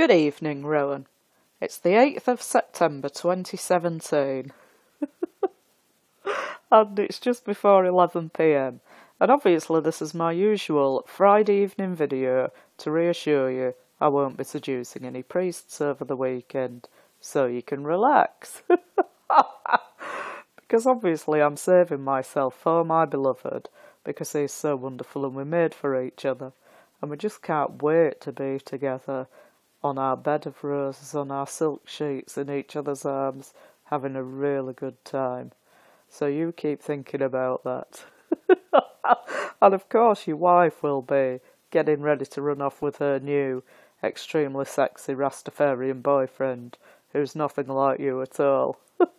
Good evening, Rowan. It's the 8th of September 2017 and it's just before 11 PM. And obviously this is my usual Friday evening video to reassure you I won't be seducing any priests over the weekend, so you can relax. Because obviously I'm saving myself for my beloved, because he's so wonderful and we're made for each other, and we just can't wait to be together on our bed of roses, on our silk sheets, in each other's arms, having a really good time. So you keep thinking about that. And of course your wife will be getting ready to run off with her new, extremely sexy Rastafarian boyfriend, who's nothing like you at all.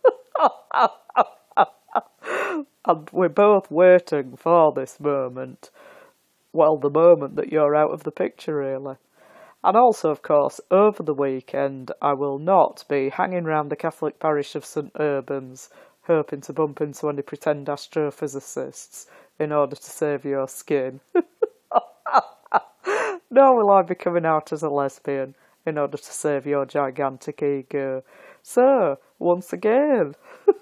And we're both waiting for this moment. Well, the moment that you're out of the picture, really. And also, of course, over the weekend, I will not be hanging round the Catholic parish of St Urban's, hoping to bump into any pretend astrophysicists in order to save your skin. Nor will I be coming out as a lesbian in order to save your gigantic ego. So, once again,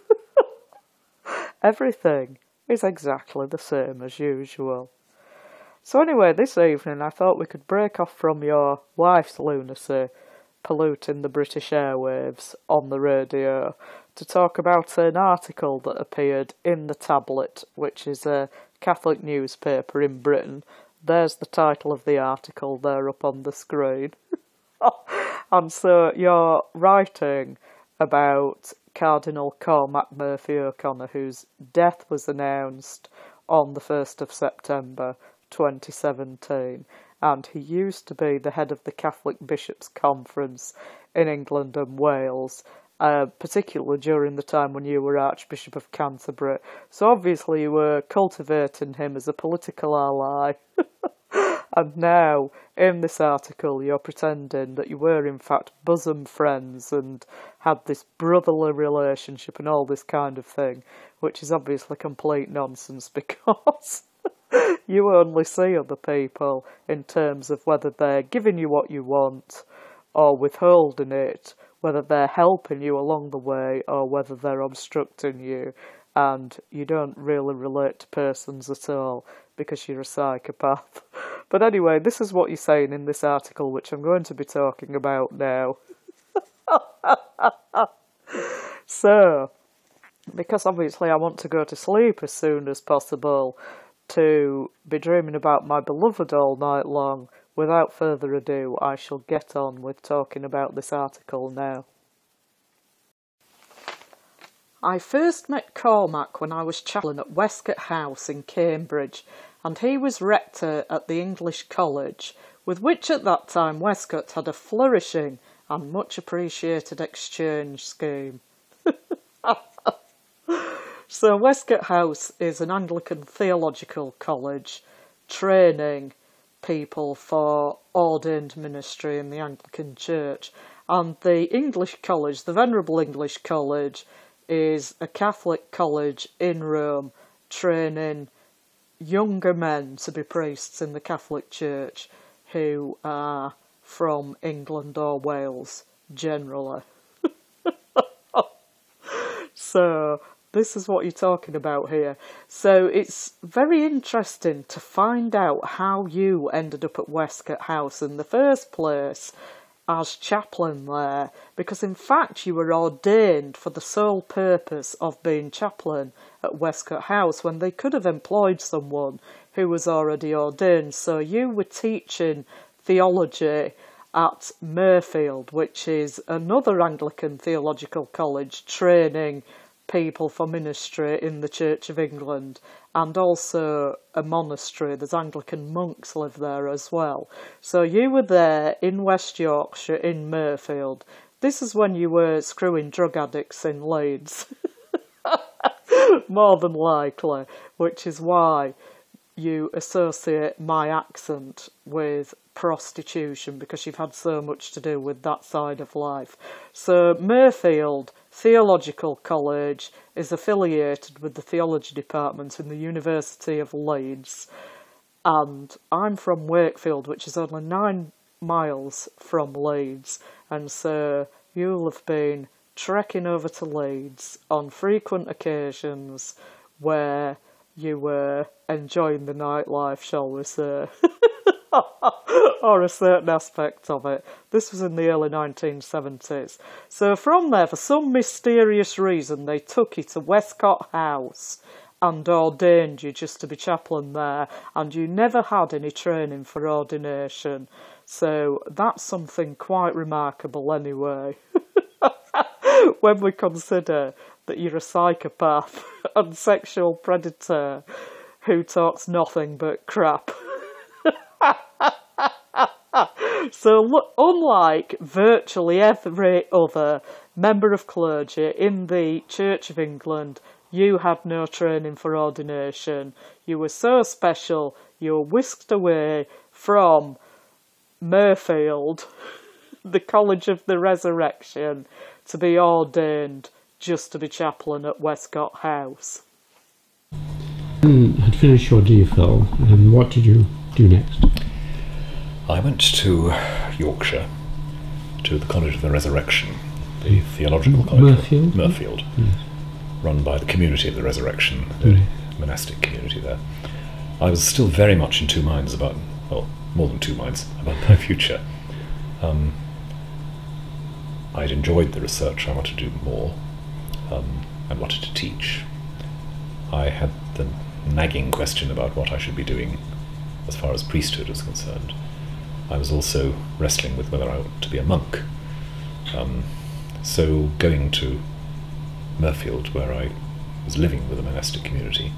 everything is exactly the same as usual. So anyway, this evening I thought we could break off from your wife's lunacy polluting the British airwaves on the radio to talk about an article that appeared in The Tablet, which is a Catholic newspaper in Britain. There's the title of the article there up on the screen. And so you're writing about Cardinal Cormac Murphy O'Connor, whose death was announced on the 1st of September 2017, and he used to be the head of the Catholic Bishops' Conference in England and Wales, particularly during the time when you were Archbishop of Canterbury. So obviously you were cultivating him as a political ally. And now, in this article, you're pretending that you were in fact bosom friends and had this brotherly relationship and all this kind of thing, which is obviously complete nonsense because you only see other people in terms of whether they're giving you what you want or withholding it, whether they're helping you along the way or whether they're obstructing you, and you don't really relate to persons at all because you're a psychopath. But anyway, this is what you're saying in this article, which I'm going to be talking about now. So, because obviously I want to go to sleep as soon as possible, to be dreaming about my beloved all night long, without further ado, I shall get on with talking about this article now. I first met Cormac when I was chaplain at Westcott House in Cambridge, and he was rector at the English College, with which at that time Westcott had a flourishing and much appreciated exchange scheme. So Westcott House is an Anglican theological college training people for ordained ministry in the Anglican Church. And the English College, the Venerable English College, is a Catholic college in Rome training younger men to be priests in the Catholic Church who are from England or Wales, generally. So this is what you're talking about here. So it's very interesting to find out how you ended up at Westcott House in the first place as chaplain there, because in fact you were ordained for the sole purpose of being chaplain at Westcott House when they could have employed someone who was already ordained. So you were teaching theology at Mirfield, which is another Anglican theological college training people for ministry in the Church of England, and also a monastery. There's Anglican monks live there as well. So you were there in West Yorkshire in Mirfield. This is when you were screwing drug addicts in Leeds. More than likely, which is why you associate my accent with prostitution, because you've had so much to do with that side of life. So Mirfield Theological College is affiliated with the theology department in the University of Leeds, and I'm from Wakefield, which is only 9 miles from Leeds, and so you'll have been trekking over to Leeds on frequent occasions where you were enjoying the nightlife, shall we say, or a certain aspect of it. This was in the early 1970s. So from there, for some mysterious reason, they took you to Westcott House and ordained you just to be chaplain there, and you never had any training for ordination. So that's something quite remarkable anyway. When we consider that you're a psychopath and sexual predator who talks nothing but crap. So unlike virtually every other member of clergy in the Church of England, you had no training for ordination. You were so special, you were whisked away from Mirfield, the College of the Resurrection, to be ordained just to be chaplain at Westcott House. Had finished your DPhil, and what did you do next? I went to Yorkshire, to the College of the Resurrection, the theological college. Mirfield. Yes. Run by the Community of the Resurrection, the monastic community there. I was still very much in two minds about, well, more than two minds, about my future. I'd enjoyed the research, I wanted to do more, and wanted to teach. I had the nagging question about what I should be doing as far as priesthood was concerned. I was also wrestling with whether I ought to be a monk. So going to Mirfield, where I was living with a monastic community,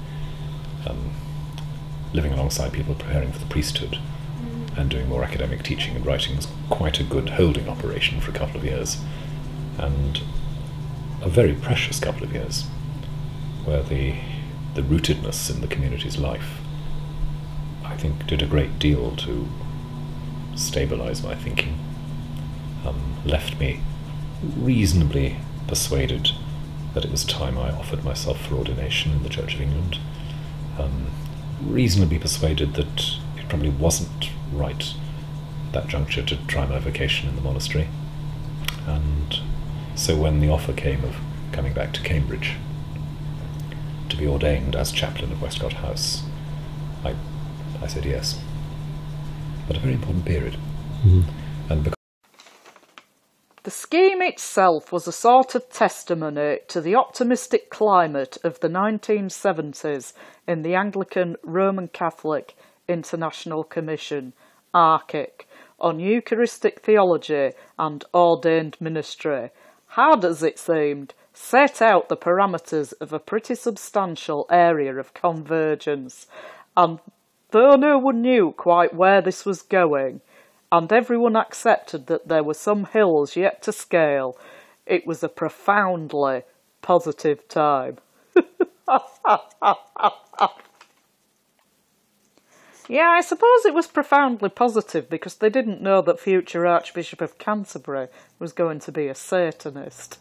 living alongside people preparing for the priesthood, and doing more academic teaching and writing was quite a good holding operation for a couple of years, and a very precious couple of years, where the rootedness in the community's life, I think, did a great deal to stabilise my thinking, left me reasonably persuaded that it was time I offered myself for ordination in the Church of England, reasonably persuaded that it probably wasn't right at that juncture to try my vocation in the monastery, and so when the offer came of coming back to Cambridge to be ordained as chaplain of Westcott House, I said yes. But a very important period. And the scheme itself was a sort of testimony to the optimistic climate of the 1970s in the Anglican Roman Catholic International Commission, ARCIC, on Eucharistic theology and ordained ministry, had, as it seemed, set out the parameters of a pretty substantial area of convergence, and though no one knew quite where this was going, and everyone accepted that there were some hills yet to scale, it was a profoundly positive time. Yeah, I suppose it was profoundly positive because they didn't know that future Archbishop of Canterbury was going to be a Satanist.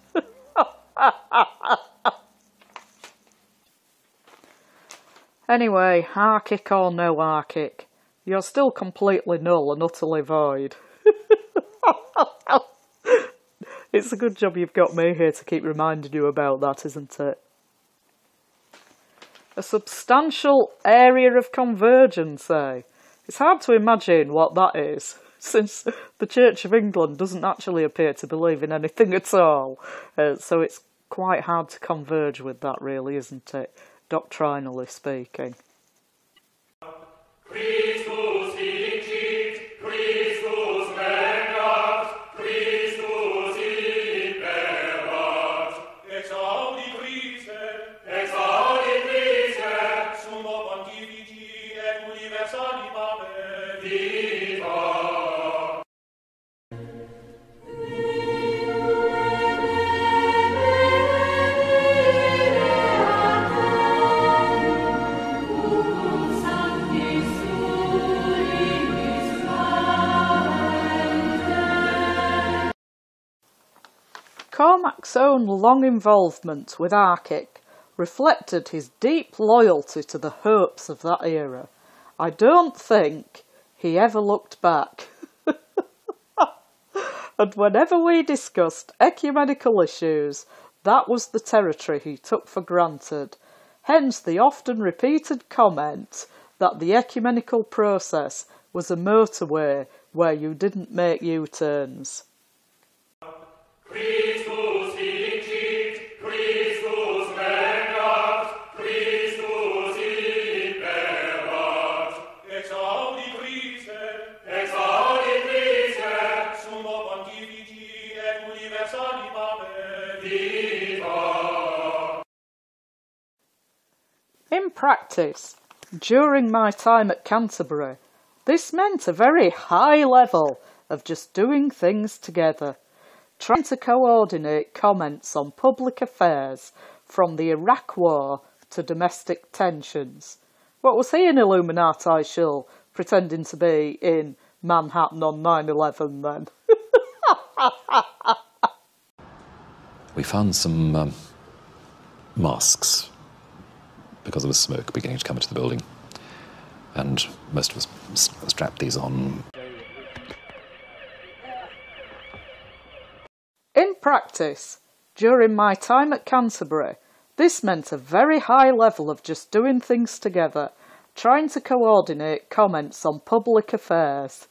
Anyway, ARCIC or no ARCIC, you're still completely null and utterly void. It's a good job you've got me here to keep reminding you about that, isn't it? A substantial area of convergence, eh? It's hard to imagine what that is, since the Church of England doesn't actually appear to believe in anything at all. So it's quite hard to converge with that, really, isn't it? Doctrinally speaking. Christus vincit, Christus regnat, Christus imperat. Exaudi Christe, sumo pontifici et universalibus vita. Cormac's own long involvement with ARCIC reflected his deep loyalty to the hopes of that era. I don't think he ever looked back. And whenever we discussed ecumenical issues, that was the territory he took for granted. Hence the often repeated comment that the ecumenical process was a motorway where you didn't make U-turns. Christus vincit, Christus regnat, Christus imperat. Exaudi Christe, summo pontifici et universalibus viva. In practice, during my time at Canterbury, this meant a very high level of just doing things together, trying to coordinate comments on public affairs from the Iraq War to domestic tensions. What was he an Illuminati shill pretending to be in Manhattan on 9/11 then? We found some masks because there was smoke beginning to come into the building, and most of us strapped these on. In practice, during my time at Canterbury, this meant a very high level of just doing things together, trying to coordinate comments on public affairs.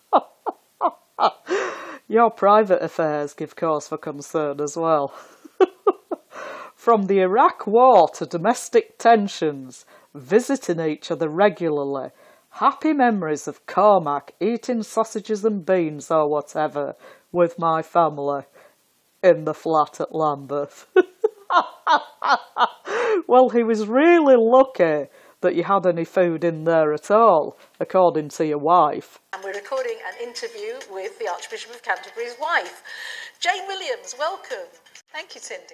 Your private affairs give cause for concern as well. From the Iraq War to domestic tensions, visiting each other regularly, happy memories of Cormac eating sausages and beans or whatever with my family in the flat at Lambeth. Well, he was really lucky that you had any food in there at all, according to your wife. And we're recording an interview with the Archbishop of Canterbury's wife. Jane Williams, welcome. Thank you, Cindy.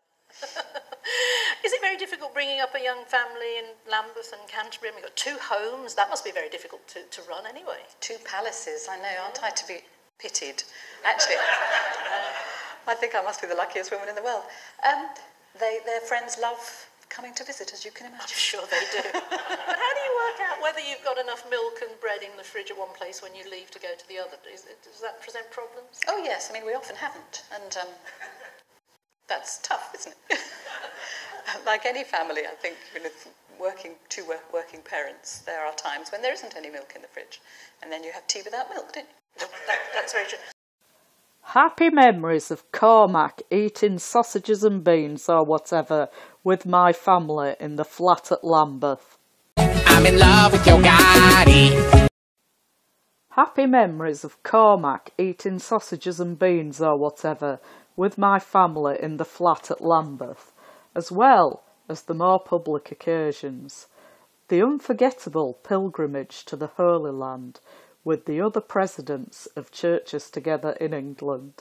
Is it very difficult bringing up a young family in Lambeth and Canterbury? We've got 2 homes. That must be very difficult to run anyway. 2 palaces, I know. Aren't I to be pitied? Actually, I think I must be the luckiest woman in the world. Their friends love coming to visit, as you can imagine. I'm sure they do. But how do you work out whether you've got enough milk and bread in the fridge at one place when you leave to go to the other? Does that present problems? Oh, yes. I mean, we often haven't. And that's tough, isn't it? Like any family, I think, two working parents, there are times when there isn't any milk in the fridge. And then you have tea without milk, don't you? That's very true. Happy memories of Cormac eating sausages and beans or whatever with my family in the flat at Lambeth. I'm in love with your Gotti. Happy memories of Cormac eating sausages and beans or whatever with my family in the flat at Lambeth, as well as the more public occasions. The unforgettable pilgrimage to the Holy Land with the other presidents of churches together in England.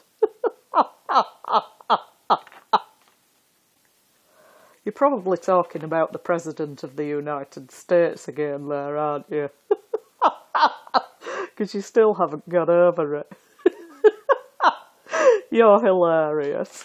You're probably talking about the President of the United States again there, aren't you? Because you still haven't got over it. You're hilarious.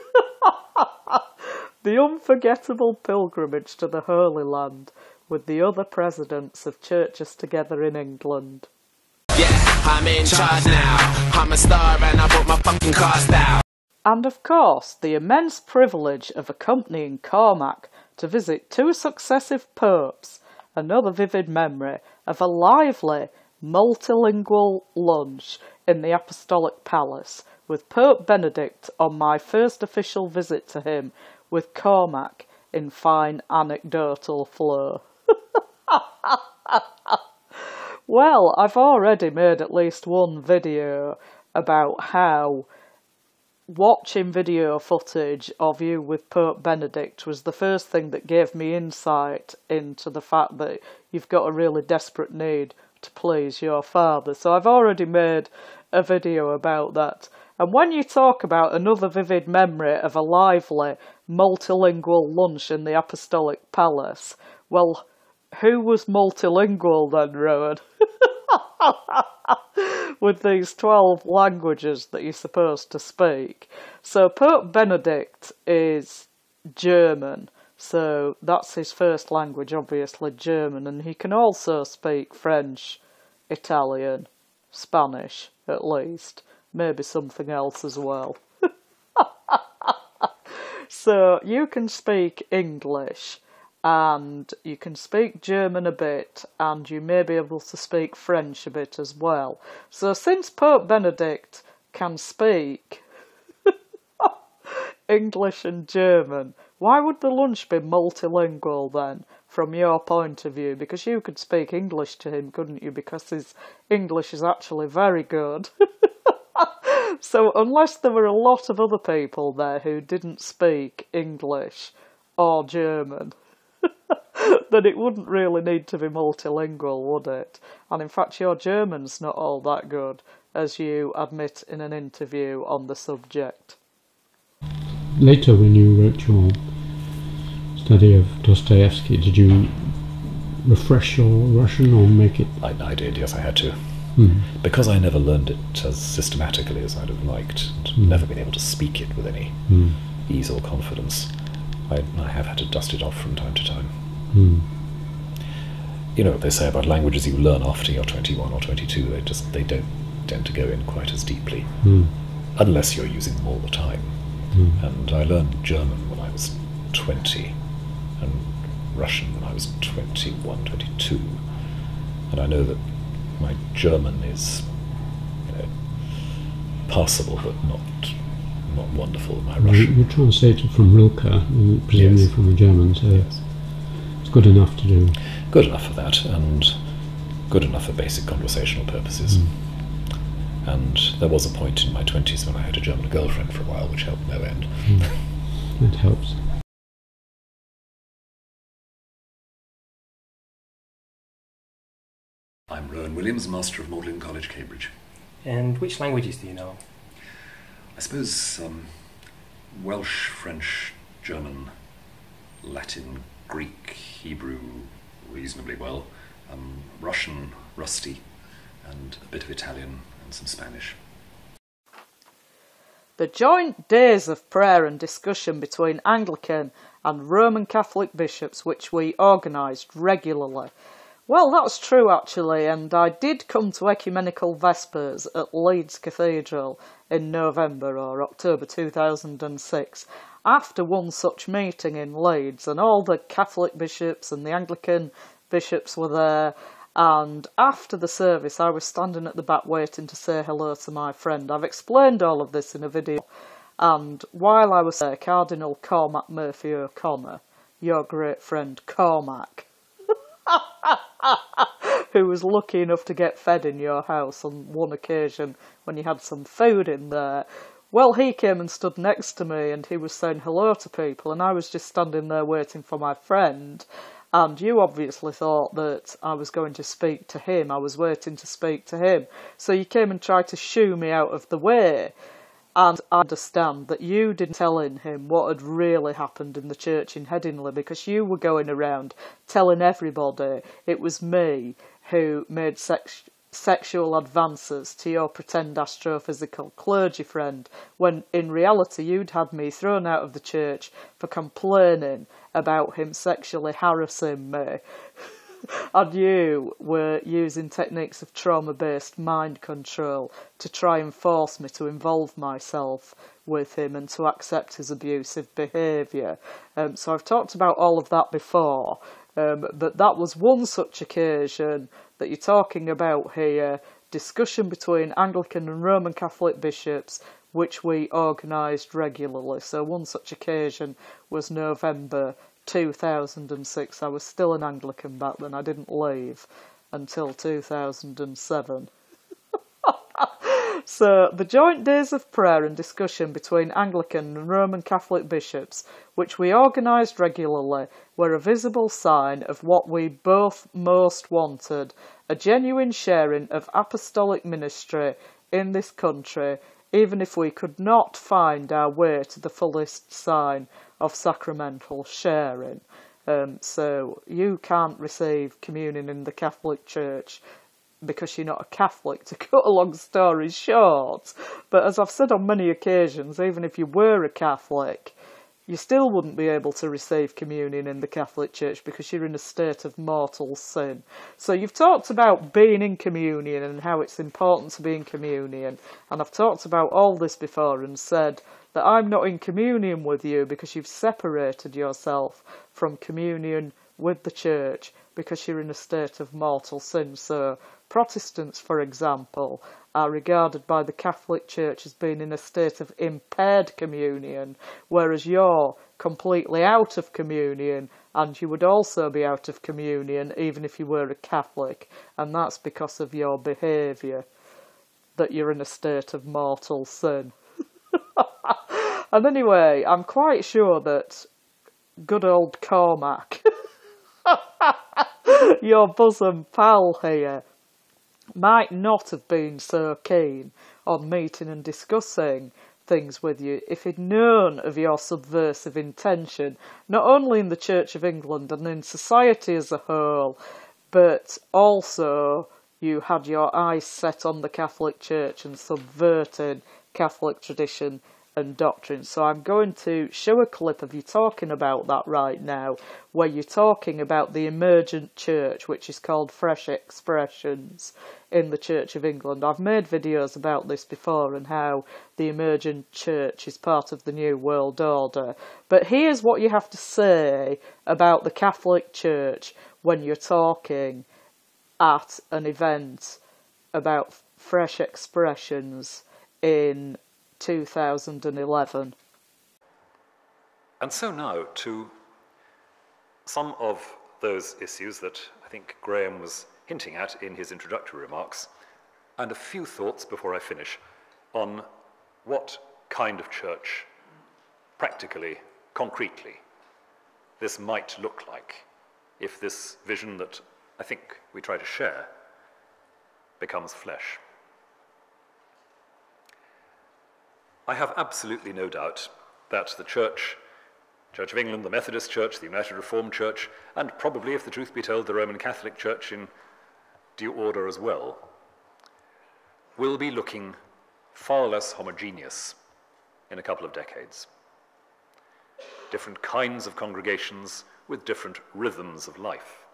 The unforgettable pilgrimage to the Holy Land with the other presidents of churches together in England. Yeah, I'm in charge now. I'm a star and I put my fucking cars down. And of course, the immense privilege of accompanying Cormac to visit 2 successive popes, another vivid memory of a lively, multilingual lunch in the Apostolic Palace with Pope Benedict on my first official visit to him, with Cormac in fine anecdotal flow. Well, I've already made at least one video about how watching video footage of you with Pope Benedict was the first thing that gave me insight into the fact that you've got a really desperate need to please your father. So I've already made a video about that. And when you talk about another vivid memory of a lively, multilingual lunch in the Apostolic Palace, well, who was multilingual then, Rowan? With these 12 languages that you're supposed to speak. So Pope Benedict is German, so that's his first language, obviously German, and he can also speak French, Italian, Spanish, at least, maybe something else as well. So you can speak English, and you can speak German a bit, and you may be able to speak French a bit as well. So since Pope Benedict can speak English and German, why would the lunch be multilingual then, from your point of view? Because you could speak English to him, couldn't you? Because his English is actually very good. So unless there were a lot of other people there who didn't speak English or German, then it wouldn't really need to be multilingual, would it? And in fact, your German's not all that good, as you admit in an interview on the subject. Later, when you wrote your study of Dostoevsky, did you refresh your Russian or make it? I did, yes, I had to. Mm. Because I never learned it as systematically as I'd have liked, and never been able to speak it with any ease or confidence, I have had to dust it off from time to time. Mm. You know what they say about languages you learn after you're 21 or 22, they don't tend to go in quite as deeply, unless you're using them all the time. And I learned German when I was 20, and Russian when I was 21, 22, and I know that my German is, passable, but not wonderful. My Russian. You translated from Rilke, presumably Yes. from the German, so Yes. it's good enough to do. Good enough for that, and good enough for basic conversational purposes. And there was a point in my 20s when I had a German girlfriend for a while, which helped no end. That helps. I'm Rowan Williams, Master of Magdalen College, Cambridge. And which languages do you know? I suppose Welsh, French, German, Latin, Greek, Hebrew reasonably well, Russian rusty, and a bit of Italian and some Spanish. The joint days of prayer and discussion between Anglican and Roman Catholic bishops, which we organised regularly. Well, that's true actually, and I did come to Ecumenical Vespers at Leeds Cathedral in November or October 2006 after one such meeting in Leeds, and all the Catholic bishops and the Anglican bishops were there, and after the service I was standing at the back waiting to say hello to my friend. I've explained all of this in a video, and while I was there, Cardinal Cormac Murphy O'Connor, your great friend Cormac, who was lucky enough to get fed in your house on one occasion when you had some food in there. Well, he came and stood next to me and he was saying hello to people, and I was just standing there waiting for my friend, and you obviously thought that I was going to speak to him. I was waiting to speak to him. So you came and tried to shoo me out of the way. And I understand that you didn't tell him what had really happened in the church in Headingley, because you were going around telling everybody it was me who made sexual advances to your pretend astrophysical clergy friend, when in reality you'd had me thrown out of the church for complaining about him sexually harassing me. And you were using techniques of trauma-based mind control to try and force me to involve myself with him and to accept his abusive behaviour. So I've talked about all of that before, but that was one such occasion that you're talking about here, discussion between Anglican and Roman Catholic bishops, which we organised regularly. So one such occasion was November 2006. I was still an Anglican back then. I didn't leave until 2007. So the joint days of prayer and discussion between Anglican and Roman Catholic bishops, which we organised regularly, were a visible sign of what we both most wanted, a genuine sharing of apostolic ministry in this country, even if we could not find our way to the fullest sign of sacramental sharing. So you can't receive communion in the Catholic Church because you're not a Catholic, to cut a long story short. But as I've said on many occasions, even if you were a Catholic, you still wouldn't be able to receive communion in the Catholic Church because you're in a state of mortal sin. So you've talked about being in communion and how it's important to be in communion, and I've talked about all this before and said that I'm not in communion with you because you've separated yourself from communion with the Church because you're in a state of mortal sin. So Protestants, for example, are regarded by the Catholic Church as being in a state of impaired communion, whereas you're completely out of communion, and you would also be out of communion even if you were a Catholic, and that's because of your behaviour, that you're in a state of mortal sin. And anyway, I'm quite sure that good old Cormac, your bosom pal here, might not have been so keen on meeting and discussing things with you if he'd known of your subversive intention, not only in the Church of England and in society as a whole, but also you had your eyes set on the Catholic Church and subverted Catholic tradition and doctrine. So I'm going to show a clip of you talking about that right now, where you're talking about the emergent church, which is called Fresh Expressions in the Church of England. I've made videos about this before and how the emergent church is part of the New World Order. But here's what you have to say about the Catholic Church when you're talking at an event about Fresh Expressions in 2011. And so now to some of those issues that I think Graham was hinting at in his introductory remarks, and a few thoughts before I finish on what kind of church, practically, concretely, this might look like if this vision that I think we try to share becomes flesh. I have absolutely no doubt that the Church of England, the Methodist Church, the United Reformed Church, and probably, if the truth be told, the Roman Catholic Church in due order as well, will be looking far less homogeneous in a couple of decades. Different kinds of congregations with different rhythms of life.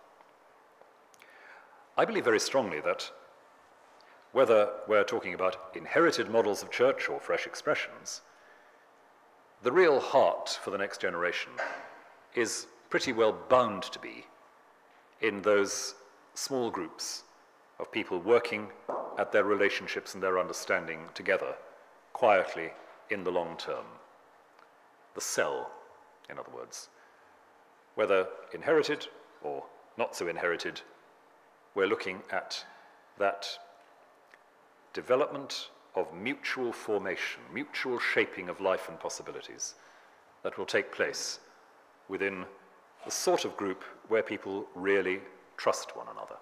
I believe very strongly that whether we're talking about inherited models of church or fresh expressions, the real heart for the next generation is pretty well bound to be in those small groups of people working at their relationships and their understanding together, quietly in the long term. The cell, in other words. Whether inherited or not so inherited, we're looking at that development of mutual formation, mutual shaping of life and possibilities that will take place within the sort of group where people really trust one another.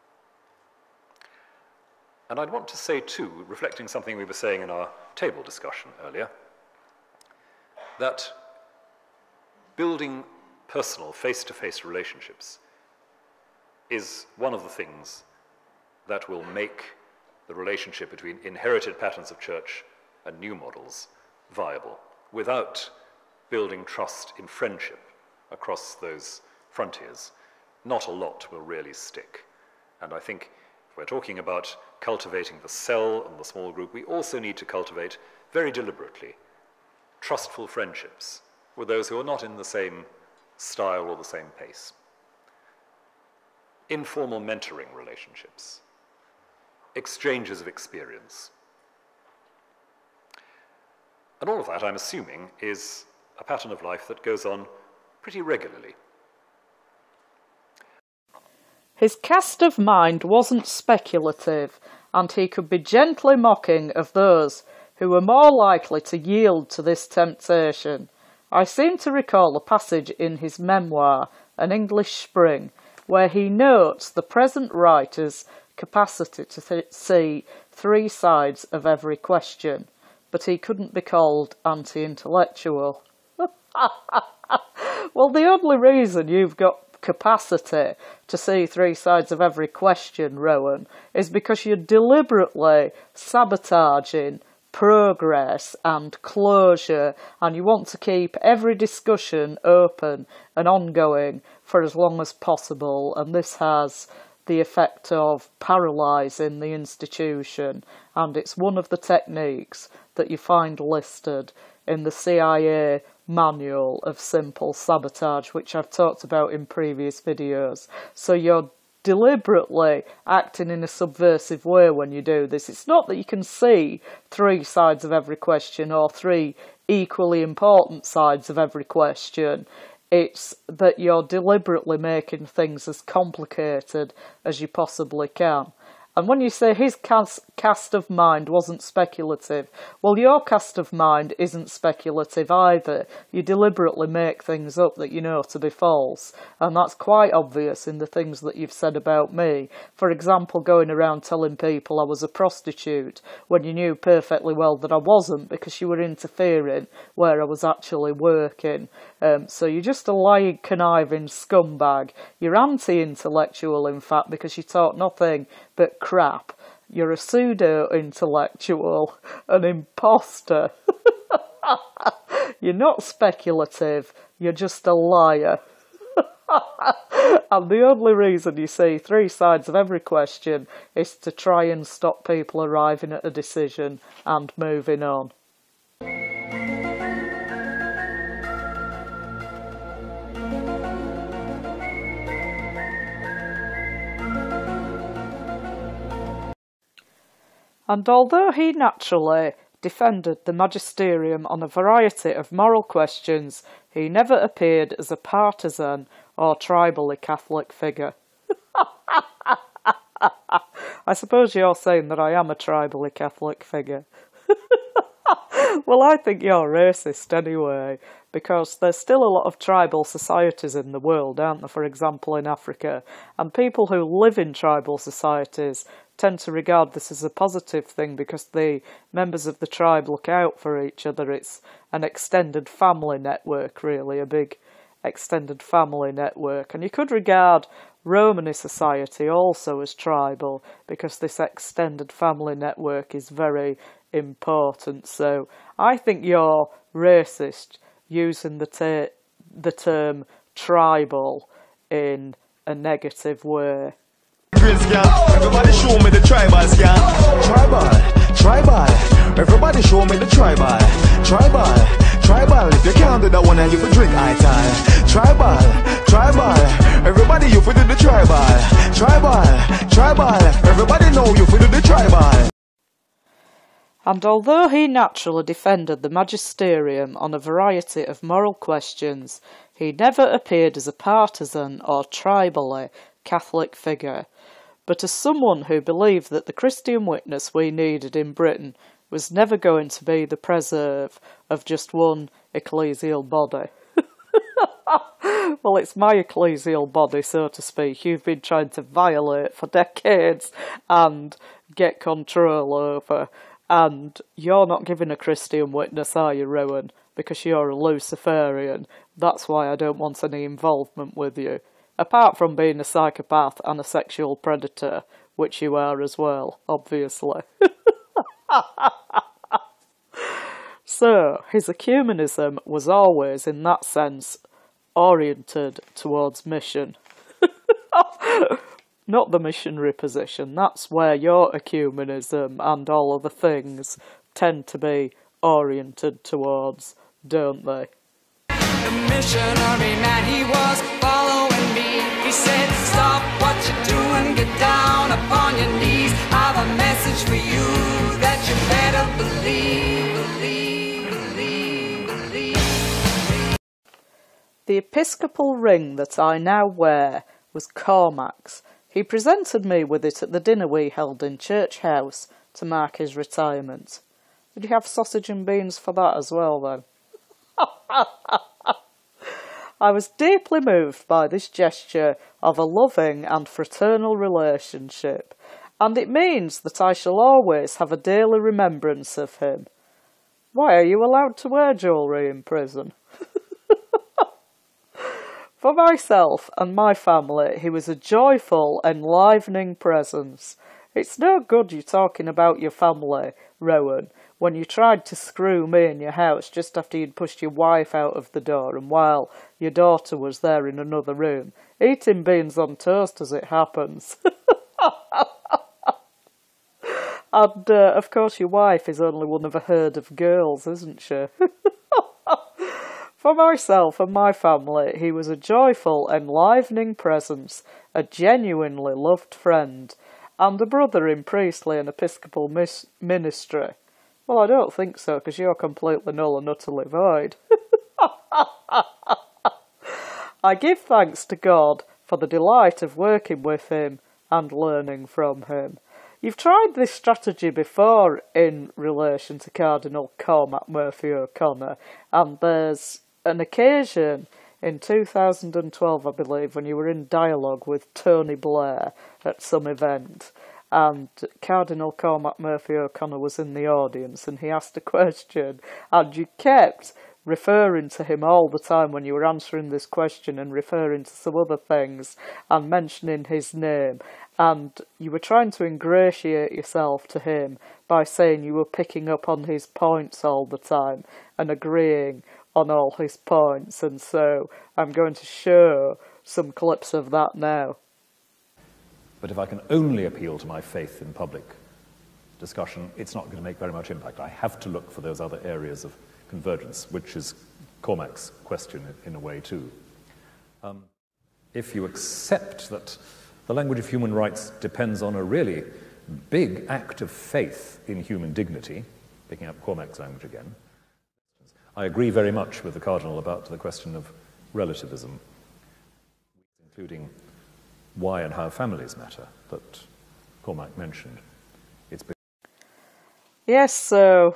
And I'd want to say too, reflecting something we were saying in our table discussion earlier, that building personal, face-to-face relationships is one of the things that will make the relationship between inherited patterns of church and new models viable. Without building trust in friendship across those frontiers, not a lot will really stick. And I think if we're talking about cultivating the cell and the small group, we also need to cultivate very deliberately trustful friendships with those who are not in the same style or the same pace. Informal mentoring relationships, exchanges of experience. And all of that, I'm assuming, is a pattern of life that goes on pretty regularly. His cast of mind wasn't speculative, and he could be gently mocking of those who were more likely to yield to this temptation. I seem to recall a passage in his memoir, An English Spring, where he notes the present writer's capacity to see three sides of every question, but he couldn't be called anti-intellectual. Well, the only reason you've got capacity to see three sides of every question, Rowan, is because you're deliberately sabotaging progress and closure, and you want to keep every discussion open and ongoing for as long as possible, and this has the effect of paralysing the institution, and it's one of the techniques that you find listed in the CIA manual of simple sabotage, which I've talked about in previous videos. So you're deliberately acting in a subversive way when you do this. It's not that you can see three sides of every question or three equally important sides of every question. It's that you're deliberately making things as complicated as you possibly can. And when you say his cast of mind wasn't speculative, well, your cast of mind isn't speculative either. You deliberately make things up that you know to be false, and that's quite obvious in the things that you've said about me. For example, going around telling people I was a prostitute when you knew perfectly well that I wasn't, because you were interfering where I was actually working. So you're just a lying, conniving scumbag. You're anti-intellectual, in fact, because you talk nothing but crap. You're a pseudo-intellectual, an imposter. You're not speculative, you're just a liar. And the only reason you see three sides of every question is to try and stop people arriving at a decision and moving on. And although he naturally defended the magisterium on a variety of moral questions, he never appeared as a partisan or tribally Catholic figure. I suppose you're saying that I am a tribally Catholic figure. Well, I think you're racist anyway, because there's still a lot of tribal societies in the world, aren't there, for example in Africa, and people who live in tribal societies tend to regard this as a positive thing because the members of the tribe look out for each other. It's an extended family network, really, a big extended family network. And you could regard Romani society also as tribal because this extended family network is very important. So I think you're racist using the term tribal in a negative way. Everybody show me the tribal scan. Tribal. Everybody show me the tribal. Tribal. If you can't do that one, then you for drink high time. Tribal. Everybody you for do the tribal. Tribal. Everybody know you for do the tribal. And although he naturally defended the magisterium on a variety of moral questions, he never appeared as a partisan or tribally Catholic figure. But as someone who believed that the Christian witness we needed in Britain was never going to be the preserve of just one ecclesial body. Well, it's my ecclesial body, so to speak, you've been trying to violate for decades and get control over. And you're not giving a Christian witness, are you, Rowan? Because you're a Luciferian. That's why I don't want any involvement with you. Apart from being a psychopath and a sexual predator, which you are as well, obviously. So, his ecumenism was always, in that sense, oriented towards mission. Not the missionary position. That's where your ecumenism and all other things tend to be oriented towards, don't they? The missionary man, he was following me. He said, stop what you're doing, get down upon your knees. I've a message for you that you better believe. The episcopal ring that I now wear was Cormac's. He presented me with it at the dinner we held in Church House to mark his retirement. Did you have sausage and beans for that as well, then? I was deeply moved by this gesture of a loving and fraternal relationship, and it means that I shall always have a daily remembrance of him. Why are you allowed to wear jewellery in prison? For myself and my family, he was a joyful, enlivening presence. It's no good you talking about your family, Rowan, when you tried to screw me in your house just after you'd pushed your wife out of the door and while your daughter was there in another room, eating beans on toast as it happens. And, of course, your wife is only one of a herd of girls, isn't she? For myself and my family, he was a joyful, enlivening presence, a genuinely loved friend, and a brother in priestly and episcopal ministry. Well, I don't think so, because you're completely null and utterly void. I give thanks to God for the delight of working with him and learning from him. You've tried this strategy before in relation to Cardinal Cormac Murphy O'Connor, and there's an occasion in 2012, I believe, when you were in dialogue with Tony Blair at some event, and Cardinal Cormac Murphy O'Connor was in the audience, and he asked a question, and you kept referring to him all the time when you were answering this question and referring to some other things and mentioning his name, and you were trying to ingratiate yourself to him by saying you were picking up on his points all the time and agreeing on all his points, and so I'm going to show some clips of that now. But if I can only appeal to my faith in public discussion, it's not going to make very much impact. I have to look for those other areas of convergence, which is Cormac's question in a way too. If you accept that the language of human rights depends on a really big act of faith in human dignity, picking up Cormac's language again, I agree very much with the Cardinal about the question of relativism, including why and how families matter, that Cormac mentioned. Yes, so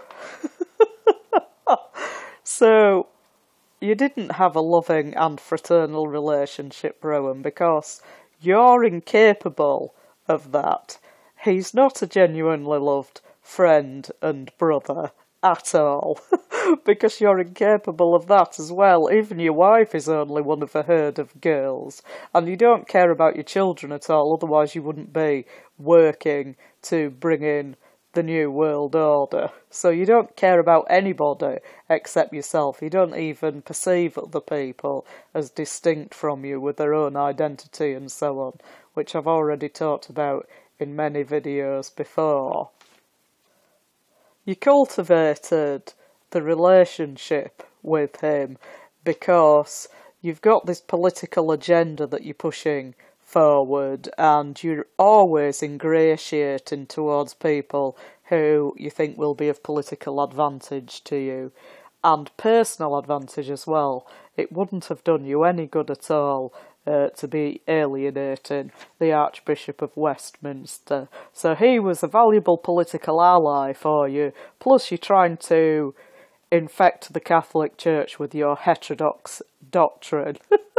you didn't have a loving and fraternal relationship, Rowan, because you're incapable of that. He's not a genuinely loved friend and brother at all, because you're incapable of that as well. Even your wife is only one of a herd of girls, and you don't care about your children at all, otherwise you wouldn't be working to bring in the New World Order. So you don't care about anybody except yourself. You don't even perceive other people as distinct from you with their own identity and so on, which I've already talked about in many videos before. You cultivated the relationship with him because you've got this political agenda that you're pushing forward, and you're always ingratiating towards people who you think will be of political advantage to you, and personal advantage as well. It wouldn't have done you any good at all to be alienating the Archbishop of Westminster. So he was a valuable political ally for you, plus you're trying to infect the Catholic Church with your heterodox doctrine.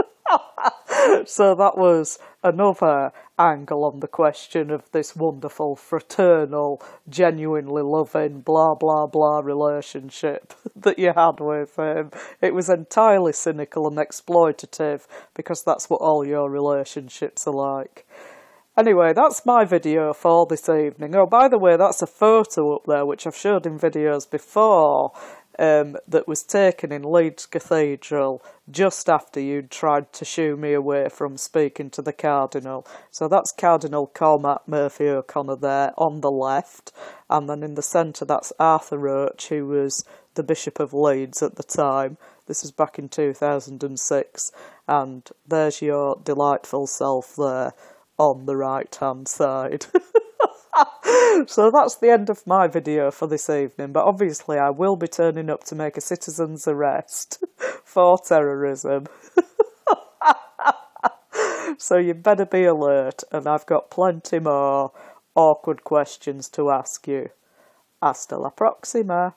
So that was another angle on the question of this wonderful, fraternal, genuinely loving, blah, blah, blah relationship that you had with him. It was entirely cynical and exploitative, because that's what all your relationships are like. Anyway, that's my video for this evening. Oh, by the way, that's a photo up there, which I've showed in videos before, that was taken in Leeds Cathedral just after you'd tried to shoo me away from speaking to the Cardinal. So that's Cardinal Cormac Murphy O'Connor there on the left, and then in the centre that's Arthur Roach, who was the Bishop of Leeds at the time. This was back in 2006, and there's your delightful self there on the right hand side. So that's the end of my video for this evening, but obviously I will be turning up to make a citizen's arrest for terrorism. So you better be alert, and I've got plenty more awkward questions to ask you. Hasta la próxima.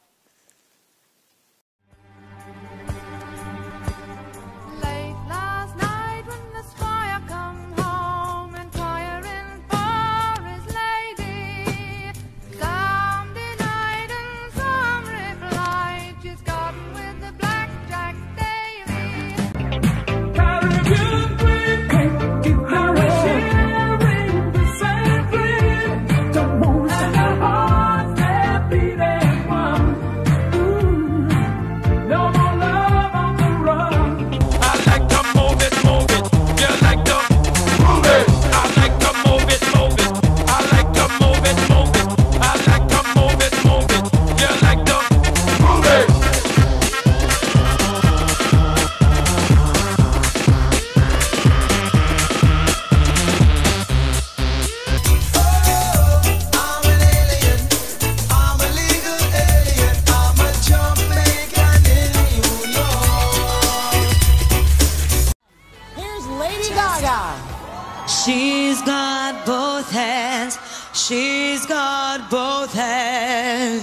both hands. She's got both hands.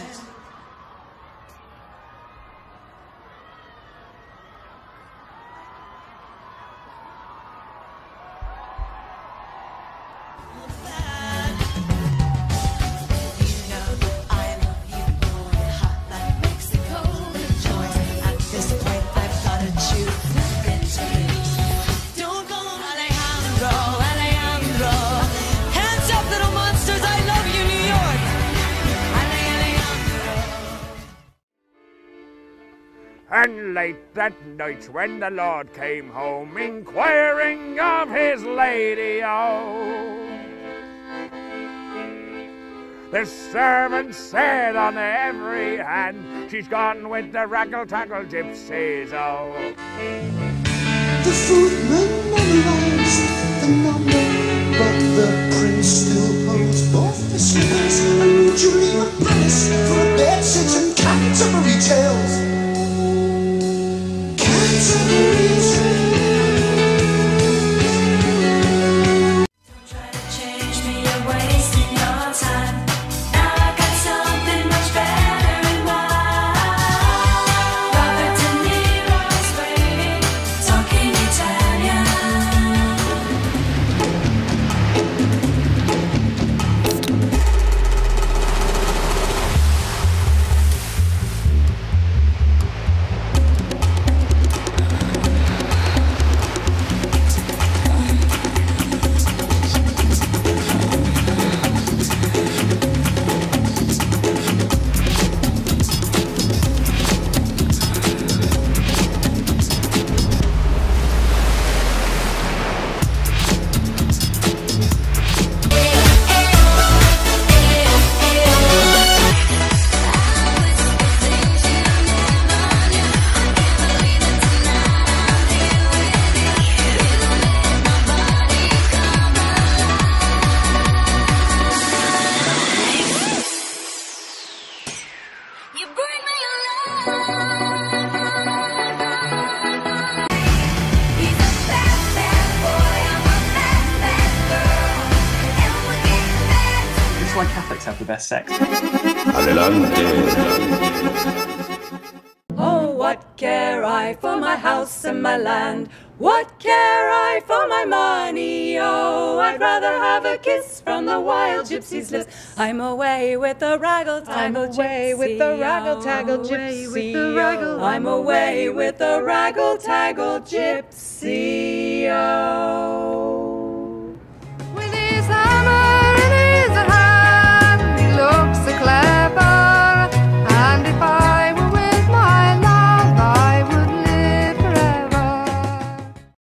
And late that night when the Lord came home, inquiring of his lady, the servant said on every hand, she's gone with the raggle-taggle gypsies, The footman analyzed the number, but the prince still holds both the slippers. A new Julian Palace for a bed sit and Canterbury tales. Don't try to change me, you're wasting your time. Now I got something much better in mind. Robert De Niro's waiting, talking Italian. This is why Catholics have the best sex. Oh, what care I for my house and my land? What care I for my money? Oh, I'd rather have a kiss from the wild gypsy's lips. I'm away with the raggle-taggle gypsy. I'm away with the raggle-taggle gypsy. I'm away with the raggle-taggle gypsy. Oh.